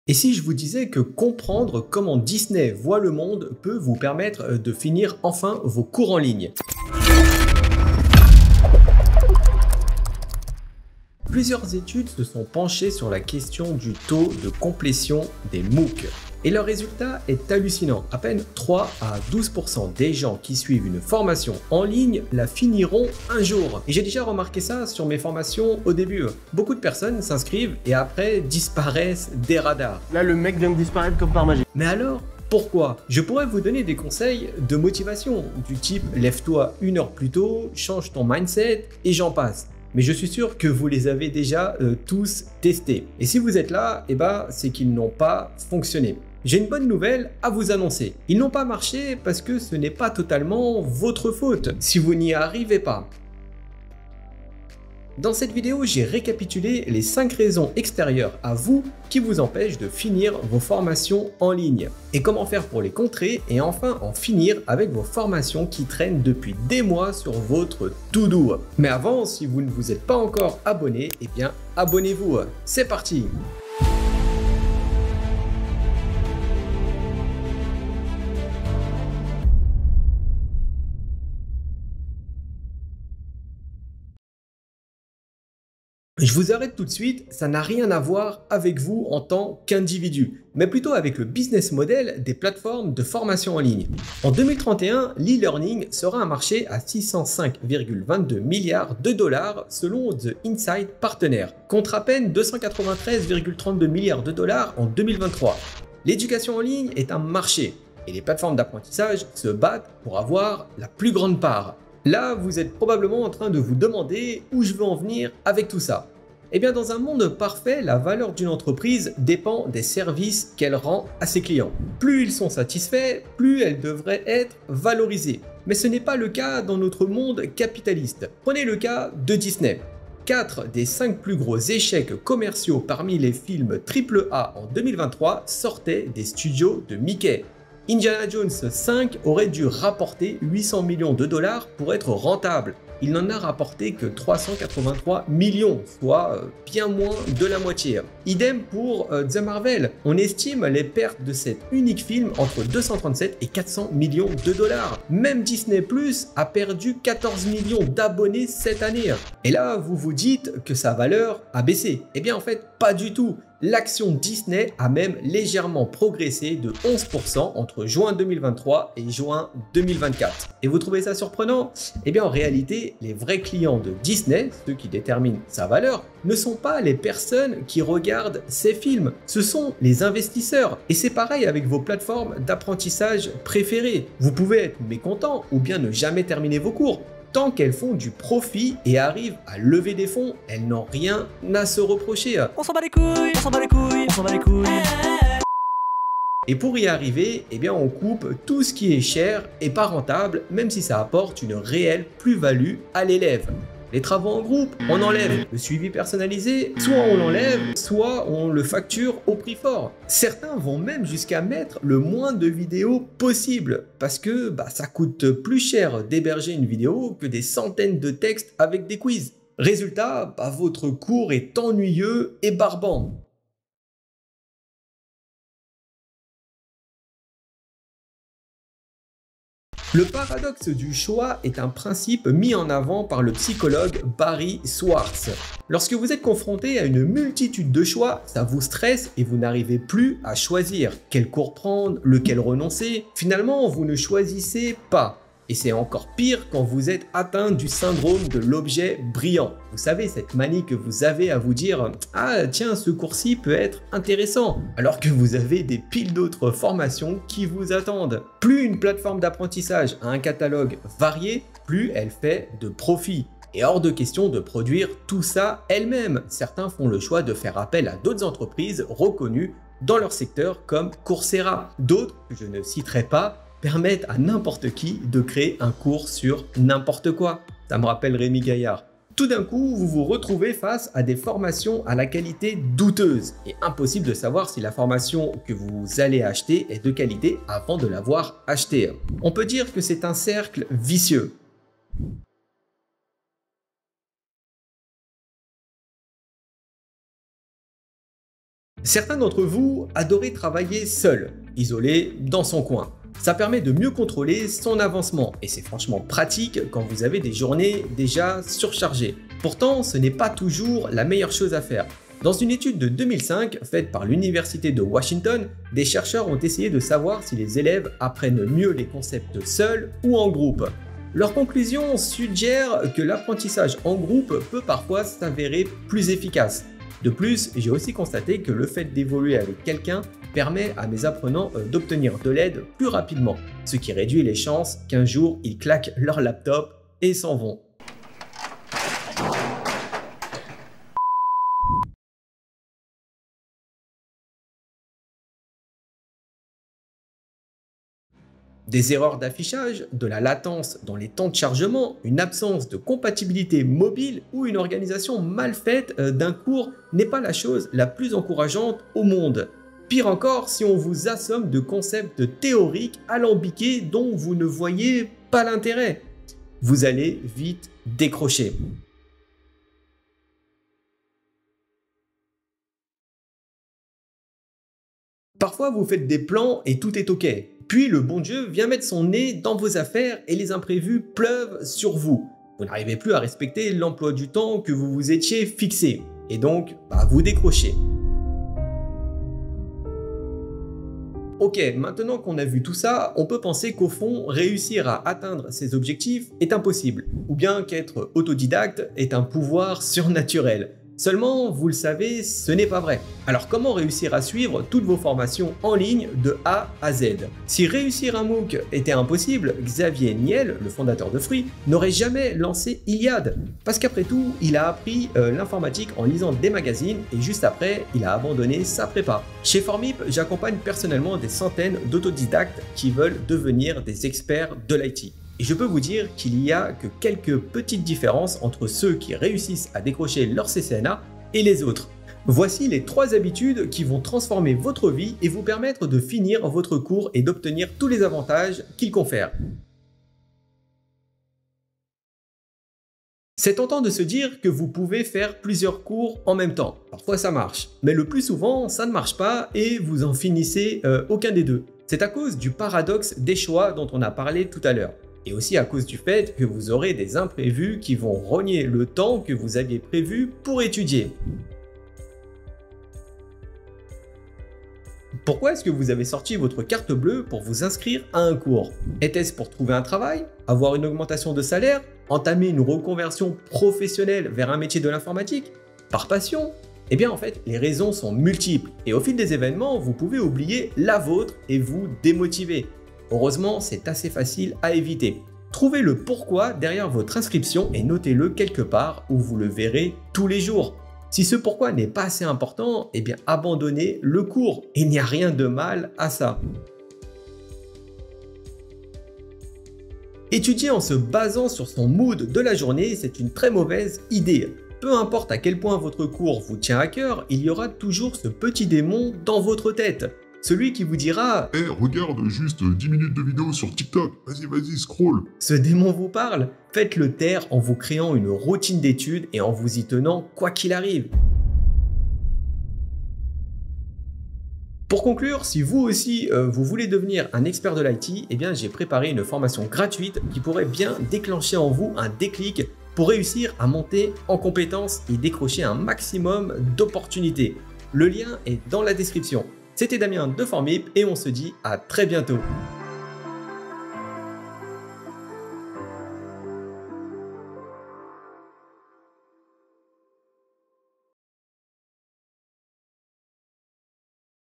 Et si je vous disais que comprendre comment Disney voit le monde peut vous permettre de finir enfin vos cours en ligne? Plusieurs études se sont penchées sur la question du taux de complétion des MOOC. Et leur résultat est hallucinant. À peine 3 à 12% des gens qui suivent une formation en ligne la finiront un jour. Et j'ai déjà remarqué ça sur mes formations au début. Beaucoup de personnes s'inscrivent et après disparaissent des radars. Là, le mec vient de disparaître comme par magie. Mais alors, pourquoi? Je pourrais vous donner des conseils de motivation du type lève-toi 1 heure plus tôt, change ton mindset et j'en passe. Mais je suis sûr que vous les avez déjà tous testés. Et si vous êtes là, c'est qu'ils n'ont pas fonctionné. J'ai une bonne nouvelle à vous annoncer. Ils n'ont pas marché parce que ce n'est pas totalement votre faute si vous n'y arrivez pas. Dans cette vidéo, j'ai récapitulé les 5 raisons extérieures à vous qui vous empêchent de finir vos formations en ligne et comment faire pour les contrer et enfin en finir avec vos formations qui traînent depuis des mois sur votre to-do. Mais avant, si vous ne vous êtes pas encore abonné, abonnez-vous. C'est parti! Je vous arrête tout de suite, ça n'a rien à voir avec vous en tant qu'individu, mais plutôt avec le business model des plateformes de formation en ligne. En 2031, l'e-learning sera un marché à 605,22 milliards de dollars selon The Insight Partner, contre à peine 293,32 milliards de dollars en 2023. L'éducation en ligne est un marché et les plateformes d'apprentissage se battent pour avoir la plus grande part. Là, vous êtes probablement en train de vous demander où je veux en venir avec tout ça. Eh bien, dans un monde parfait, la valeur d'une entreprise dépend des services qu'elle rend à ses clients. Plus ils sont satisfaits, plus elle devrait être valorisée. Mais ce n'est pas le cas dans notre monde capitaliste. Prenez le cas de Disney. 4 des 5 plus gros échecs commerciaux parmi les films AAA en 2023 sortaient des studios de Mickey. Indiana Jones 5 aurait dû rapporter 800 millions de dollars pour être rentable. Il n'en a rapporté que 383 millions, soit bien moins de la moitié. Idem pour The Marvel. On estime les pertes de cet unique film entre 237 et 400 millions de dollars. Même Disney Plus a perdu 14 millions d'abonnés cette année. Et là, vous vous dites que sa valeur a baissé. Eh bien, en fait, pas du tout. L'action Disney a même légèrement progressé de 11% entre juin 2023 et juin 2024. Et vous trouvez ça surprenant? Eh bien en réalité, les vrais clients de Disney, ceux qui déterminent sa valeur, ne sont pas les personnes qui regardent ces films, ce sont les investisseurs. Et c'est pareil avec vos plateformes d'apprentissage préférées. Vous pouvez être mécontent ou bien ne jamais terminer vos cours. Tant qu'elles font du profit et arrivent à lever des fonds, elles n'ont rien à se reprocher. On s'en bat les couilles, on s'en bat les couilles, on s'en bat les couilles. Et pour y arriver, on coupe tout ce qui est cher et pas rentable, même si ça apporte une réelle plus-value à l'élève. Les travaux en groupe, on enlève. Le suivi personnalisé, soit on l'enlève, soit on le facture au prix fort. Certains vont même jusqu'à mettre le moins de vidéos possible parce que ça coûte plus cher d'héberger une vidéo que des centaines de textes avec des quiz. Résultat, votre cours est ennuyeux et barbant. Le paradoxe du choix est un principe mis en avant par le psychologue Barry Schwartz. Lorsque vous êtes confronté à une multitude de choix, ça vous stresse et vous n'arrivez plus à choisir quel cours prendre, lequel renoncer. Finalement, vous ne choisissez pas. Et c'est encore pire quand vous êtes atteint du syndrome de l'objet brillant. Vous savez, cette manie que vous avez à vous dire « Ah tiens, ce cours-ci peut être intéressant » alors que vous avez des piles d'autres formations qui vous attendent. Plus une plateforme d'apprentissage a un catalogue varié, plus elle fait de profit. Et hors de question de produire tout ça elle-même. Certains font le choix de faire appel à d'autres entreprises reconnues dans leur secteur comme Coursera. D'autres, que je ne citerai pas, permettent à n'importe qui de créer un cours sur n'importe quoi. Ça me rappelle Rémi Gaillard. Tout d'un coup, vous vous retrouvez face à des formations à la qualité douteuse et impossible de savoir si la formation que vous allez acheter est de qualité avant de l'avoir achetée. On peut dire que c'est un cercle vicieux. Certains d'entre vous adorez travailler seul, isolé dans son coin. Ça permet de mieux contrôler son avancement et c'est franchement pratique quand vous avez des journées déjà surchargées. Pourtant, ce n'est pas toujours la meilleure chose à faire. Dans une étude de 2005 faite par l'Université de Washington, des chercheurs ont essayé de savoir si les élèves apprennent mieux les concepts seuls ou en groupe. Leurs conclusions suggèrent que l'apprentissage en groupe peut parfois s'avérer plus efficace. De plus, j'ai aussi constaté que le fait d'évoluer avec quelqu'un permet à mes apprenants d'obtenir de l'aide plus rapidement, ce qui réduit les chances qu'un jour ils claquent leur laptop et s'en vont. Des erreurs d'affichage, de la latence dans les temps de chargement, une absence de compatibilité mobile ou une organisation mal faite d'un cours n'est pas la chose la plus encourageante au monde. Pire encore si on vous assomme de concepts théoriques alambiqués dont vous ne voyez pas l'intérêt. Vous allez vite décrocher. Parfois vous faites des plans et tout est ok. Puis le bon Dieu vient mettre son nez dans vos affaires et les imprévus pleuvent sur vous. Vous n'arrivez plus à respecter l'emploi du temps que vous vous étiez fixé. Et donc, vous décrochez. Ok, maintenant qu'on a vu tout ça, on peut penser qu'au fond, réussir à atteindre ses objectifs est impossible. Ou bien qu'être autodidacte est un pouvoir surnaturel. Seulement, vous le savez, ce n'est pas vrai. Alors comment réussir à suivre toutes vos formations en ligne de A à Z? Si réussir un MOOC était impossible, Xavier Niel, le fondateur de Free, n'aurait jamais lancé Iliad. Parce qu'après tout, il a appris l'informatique en lisant des magazines et juste après, il a abandonné sa prépa. Chez Formip, j'accompagne personnellement des centaines d'autodidactes qui veulent devenir des experts de l'IT. Et je peux vous dire qu'il n'y a que quelques petites différences entre ceux qui réussissent à décrocher leur CCNA et les autres. Voici les 3 habitudes qui vont transformer votre vie et vous permettre de finir votre cours et d'obtenir tous les avantages qu'il confère. C'est tentant de se dire que vous pouvez faire plusieurs cours en même temps. Parfois ça marche, mais le plus souvent ça ne marche pas et vous en finissez aucun des deux. C'est à cause du paradoxe des choix dont on a parlé tout à l'heure. Et aussi à cause du fait que vous aurez des imprévus qui vont rogner le temps que vous aviez prévu pour étudier. Pourquoi est-ce que vous avez sorti votre carte bleue pour vous inscrire à un cours? Était-ce pour trouver un travail? Avoir une augmentation de salaire? Entamer une reconversion professionnelle vers un métier de l'informatique? Par passion? Eh bien en fait, les raisons sont multiples et au fil des événements, vous pouvez oublier la vôtre et vous démotiver. Heureusement, c'est assez facile à éviter. Trouvez le pourquoi derrière votre inscription et notez-le quelque part où vous le verrez tous les jours. Si ce pourquoi n'est pas assez important, eh bien abandonnez le cours. Il n'y a rien de mal à ça. Étudier en se basant sur son mood de la journée, c'est une très mauvaise idée. Peu importe à quel point votre cours vous tient à cœur, il y aura toujours ce petit démon dans votre tête. Celui qui vous dira « regarde juste 10 minutes de vidéo sur TikTok, vas-y, scroll !» Ce démon vous parle? Faites-le taire en vous créant une routine d'études et en vous y tenant quoi qu'il arrive. Pour conclure, si vous aussi vous voulez devenir un expert de l'IT, eh bien j'ai préparé une formation gratuite qui pourrait bien déclencher en vous un déclic pour réussir à monter en compétences et décrocher un maximum d'opportunités. Le lien est dans la description. C'était Damien de Formip et on se dit à très bientôt.